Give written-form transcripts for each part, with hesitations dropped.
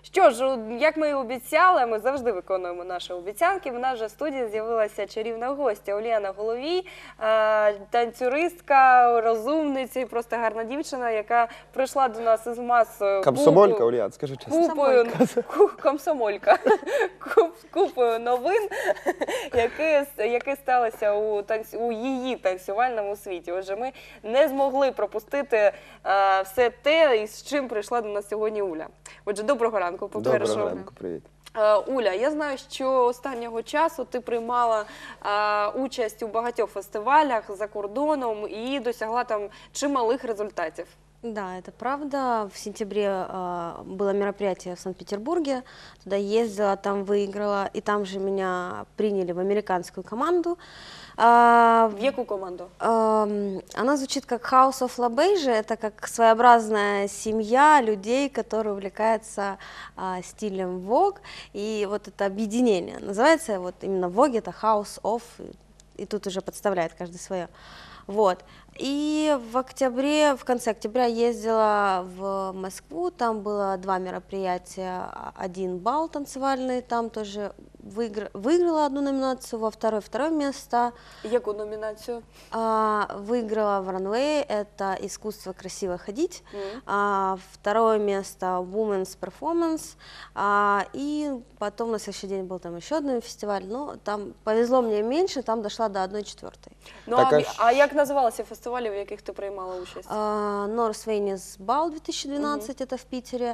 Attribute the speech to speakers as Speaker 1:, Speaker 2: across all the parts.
Speaker 1: Що ж, як ми і обіцяли, ми завжди виконуємо наші обіцянки. В нас вже в студії з'явилася чарівна гостя Уляна Головій, танцюристка, розумниця і просто гарна дівчина, яка прийшла до нас із масою.
Speaker 2: Комсомолька, Улян, скажи чесно.
Speaker 1: Комсомолька. Купою новин, які сталися у її танцювальному світі. Отже, ми не змогли пропустити все те, з чим прийшла до нас сьогодні Уля. Отже, доброго ранку, по-перше.
Speaker 2: Доброго ранку, привіт.
Speaker 1: Уля, я знаю, що останнього часу ти приймала участь у багатьох фестивалях за кордоном і досягла там чималих результатів.
Speaker 3: Да, это правда. В сентябре было мероприятие в Санкт-Петербурге. Туда ездила, там выиграла. И там же меня приняли в американскую команду.
Speaker 1: В яку команду?
Speaker 3: Она звучит как House of La Beige. Это как своеобразная семья людей, которые увлекаются стилем Vogue. И вот это объединение. Называется вот именно Vogue, это House of. И тут уже подставляет каждый свое. Вот. И в конце октября ездила в Москву, там было 2 мероприятия, 1 бал танцевальный, там тоже выиграла одну номинацию, во второе место.
Speaker 1: Яку номинацию?
Speaker 3: Выиграла в ранвей, это искусство красиво ходить, второе место Women's Performance, и потом на следующий день был там еще один фестиваль, но там повезло мне меньше, там дошла до 1/4.
Speaker 1: Ну, а як називалися фестивалі, в яких ти приймала участь?
Speaker 3: North Venice Ball 2012, это в Питере,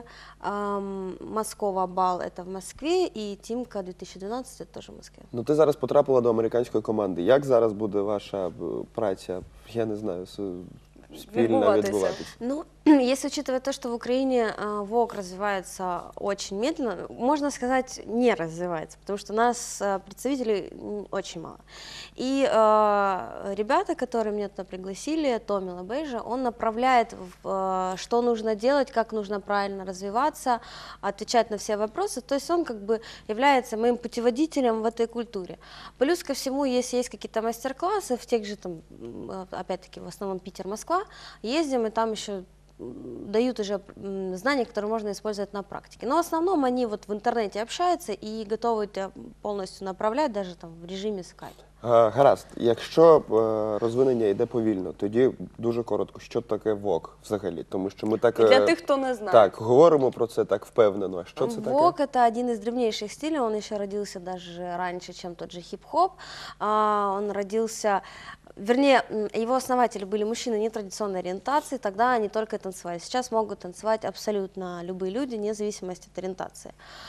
Speaker 3: Москова Бал, это в Москве, и Тимка 2012, это тоже в Москве.
Speaker 2: Ну, ти зараз потрапила до американської команди. Як зараз буде ваша праця, я не знаю, спільно відбуватися?
Speaker 3: Ну, если учитывать то, что в Украине Vogue развивается очень медленно, можно сказать, не развивается, потому что у нас представителей очень мало. И ребята, которые меня туда пригласили, Томми Лабейжа, он направляет, что нужно делать, как нужно правильно развиваться, отвечать на все вопросы. То есть он как бы является моим путеводителем в этой культуре. Плюс ко всему, если есть какие-то мастер-классы, в тех же, там, опять-таки, в основном Питер, Москва, ездим, и там еще дают уже знания, которые можно использовать на практике. Но в основном они вот в интернете общаются и готовы тебя полностью направлять, даже там в режимі скайп.
Speaker 2: Гаразд, якщо розвинення йде повільно, тоді дуже коротко, що таке Vogue взагалі? Тому що ми так...
Speaker 1: Для тих, хто не знає.
Speaker 2: Так, говоримо про це так впевнено. А що це таке?
Speaker 3: Vogue – это один из древнейших стилей, он еще родился даже раньше, чем тот же хип-хоп. Он родился... Вернее, его основатели были мужчины нетрадиционной ориентации, тогда они только танцевали. Сейчас могут танцевать абсолютно любые люди, вне зависимости от ориентации.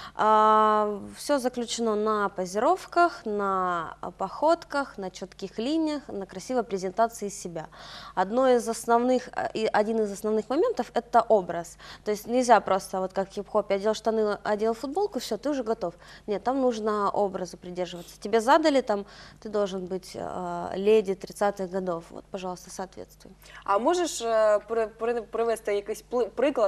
Speaker 3: Все заключено на позировках, на походках, на четких линиях, на красивой презентации себя. Один из основных моментов – это образ. То есть нельзя просто, вот как в хип-хопе, одел штаны, одел футболку, все, ты уже готов. Нет, там нужно образу придерживаться. Тебе задали, там, ты должен быть леди 30-х годов. Вот, пожалуйста, соответствуй.
Speaker 1: А можеш привести якийсь приклад,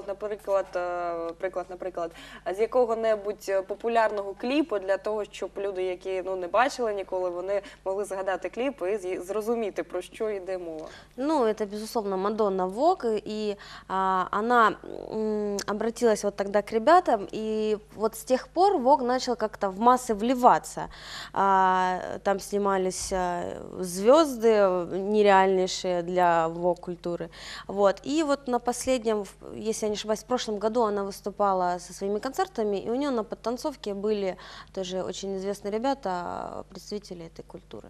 Speaker 1: наприклад, з якого-небудь популярного кліпу для того, щоб люди, які не бачили ніколи, вони могли згадати кліп і зрозуміти, про що йде мова?
Speaker 3: Ну, это, безусловно, Мадонна Vogue, и она обратилась вот тогда к ребятам, и вот с тех пор Vogue начал как-то в массы вливаться. Там снимались звезды нереальнейшие для Vogue-культуры. Вот. И вот на последнем, если я не ошибаюсь, в прошлом году она выступала со своими концертами, и у нее на подтанцовке были тоже очень известные ребята, представители этой культуры.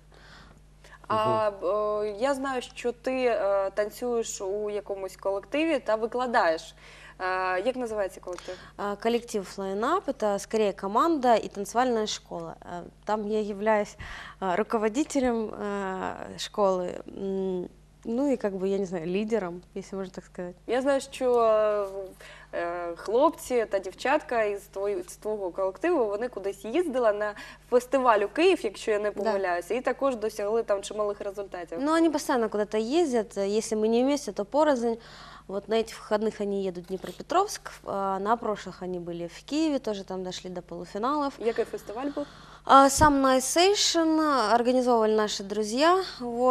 Speaker 1: Я знаю, що ти танцюєш у якомусь колективі та викладаєш. Як називається колектив?
Speaker 3: Коллектив Flying Up – это скорее команда и танцевальная школа. Там я являюсь руководителем школы, ну и как бы, я не знаю, лидером, если можно так сказать.
Speaker 1: Я знаю, що хлопці та дівчатка із твого колективу, вони кудись їздили на фестиваль у Київ, якщо я не помиляюся, і також досягли там чималих результатів.
Speaker 3: Ну, они постоянно куда-то ездят, если мы не вместе, то порознь. Вот на этих выходных они едут в Днепропетровск, на прошлых они были в Киеве, тоже там дошли до полуфиналов.
Speaker 1: Який фестиваль був?
Speaker 3: Сам Night Session организовывали наши друзья, вот.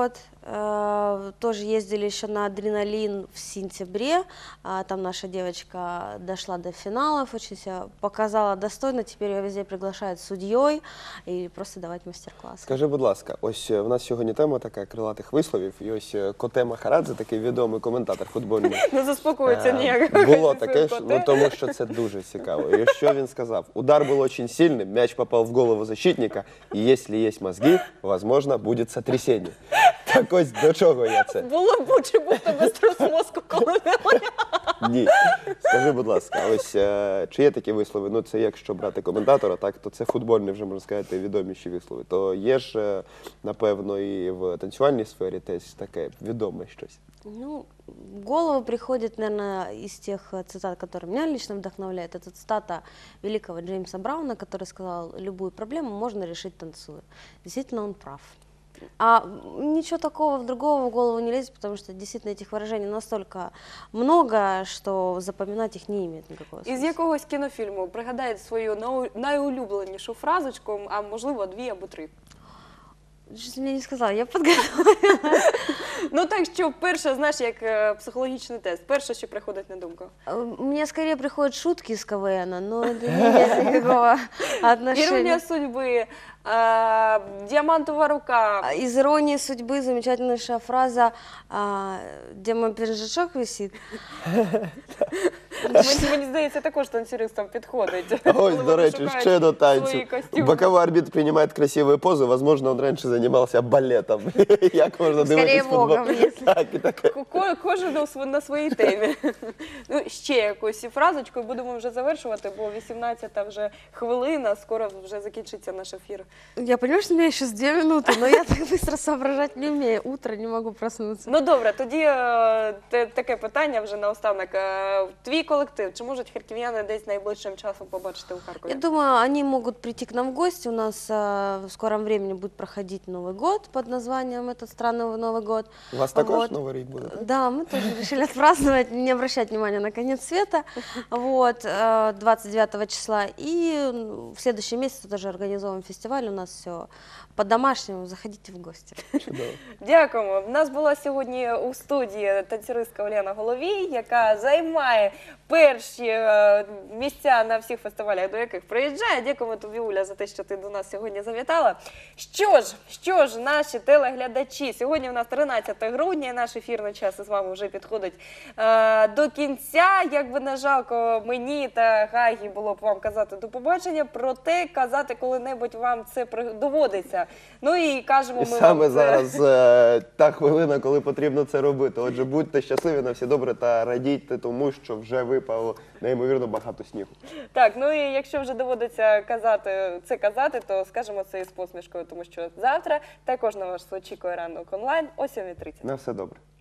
Speaker 3: Тоже ездили еще на адреналин в сентябре. Там наша девочка дошла до финалов, очень себя показала достойно. Теперь ее везде приглашают судьей и просто давать мастер-классы.
Speaker 2: Скажи, будь ласка, ось в нас сьогодні тема така крилатих висловів, і ось Коте Махарадзе, такий відомий коментатор футбольний.
Speaker 1: Не заспокоїться ніяк.
Speaker 2: Було таке, ну тому що це дуже цікаво. І що він сказав? Удар був дуже сильний, м'яч попав в голову защитника, і якщо є мозги, можливо, буде сотрясіння. Так ось до чого я це?
Speaker 1: Було б лучше, був тебе струс мозку, коли не
Speaker 2: Ні. Скажи, будь ласка, ось чи є такі вислови? Ну це якщо брати коментатора, так, то це футбольні вже, можна сказати, відоміші вислови. То є ж, напевно, і в танцювальній сфері теж таке відоме щось.
Speaker 3: Ну, в голову приходит, наверное, из тех цитат, которые меня лично вдохновляют. Это цитата великого Джеймса Брауна, который сказал: любую проблему можно решить танцуя. Действительно, он прав. А ничего такого другого в голову не лезет, потому что действительно этих выражений настолько много, что запоминать их не имеет никакого смысла.
Speaker 1: Із якогось кінофільму пригадайте свою найулюбленішу фразочку, а можливо 2 або 3.
Speaker 3: Что-то мне не сказала, я подготовила.
Speaker 1: Ну так, що перше, знаєш, як психологічний тест, перше, що приходить на думку.
Speaker 3: Мне скорее приходят шутки из КВН, но это не имеет никакого отношения.
Speaker 1: Іронія судьби, діамантова рука.
Speaker 3: Из «Иронии судьбы» замечательнейшая фраза, где мой пиджачок висит.
Speaker 1: Мені здається, також танцюристам підходить.
Speaker 2: Ось,
Speaker 1: коли
Speaker 2: до
Speaker 1: вони
Speaker 2: речі,
Speaker 1: шукають
Speaker 2: ще до танцю.
Speaker 1: свої костюми.
Speaker 2: Боковой арбитр принимает красивые позы, возможно, он раньше занимался балетом. Як можна
Speaker 3: Скорее
Speaker 2: дивитись футбол?
Speaker 3: Богом, если.
Speaker 2: Так, і таке.
Speaker 1: Кожен на своїй темі. Ну, ще якусь фразочку, і будемо вже завершувати, бо 18-та вже хвилина, скоро вже закінчиться наш ефір.
Speaker 3: Я понимаю, что у меня еще 2 минуты, но я так быстро соображать не умею. Утро, не могу проснуться.
Speaker 1: Ну добре, тоді таке питання вже наостанок. Твій колектив, чи можуть харків'яни десь найближчим часом побачити у Харкові?
Speaker 3: Я думаю, они могут прийти к нам в гости. У нас в скором времени будет проходить Новый год под названием «Этот странный Новый год».
Speaker 2: У вас також
Speaker 3: Вот.
Speaker 2: Новий рік буде?
Speaker 3: Да, мы тоже решили отпраздновать, не обращать внимания на конец света, вот, 29 числа. И в следующем месяце тоже организовываем фестиваль, у нас все по-домашнему, заходите в гости.
Speaker 2: Чудово.
Speaker 1: Дякуємо. У нас була сьогодні у студії танцюристка Уляна Головій, яка займає перші місця на всіх фестивалях, до яких приїжджає. Дякуємо тобі, Уля, за те, що ти до нас сьогодні завітала. Що ж, наші телеглядачі, сьогодні у нас 13 грудня, і наш ефірний час із вами вже підходить до кінця. Як би не жалко мені та Гагі було б вам казати до побачення, проте казати коли-небудь вам це доводиться. Ну і кажемо
Speaker 2: І
Speaker 1: ми
Speaker 2: саме
Speaker 1: вам це.
Speaker 2: зараз та хвилина, коли потрібно це робити. Отже, будьте щасливі на всі добре та радійте тому, що вже випало неймовірно багато снігу.
Speaker 1: Так, ну і якщо вже доводиться казати, то скажемо це із посмішкою, тому що завтра також на вас очікує ранок онлайн о 7:30.
Speaker 2: На все добре.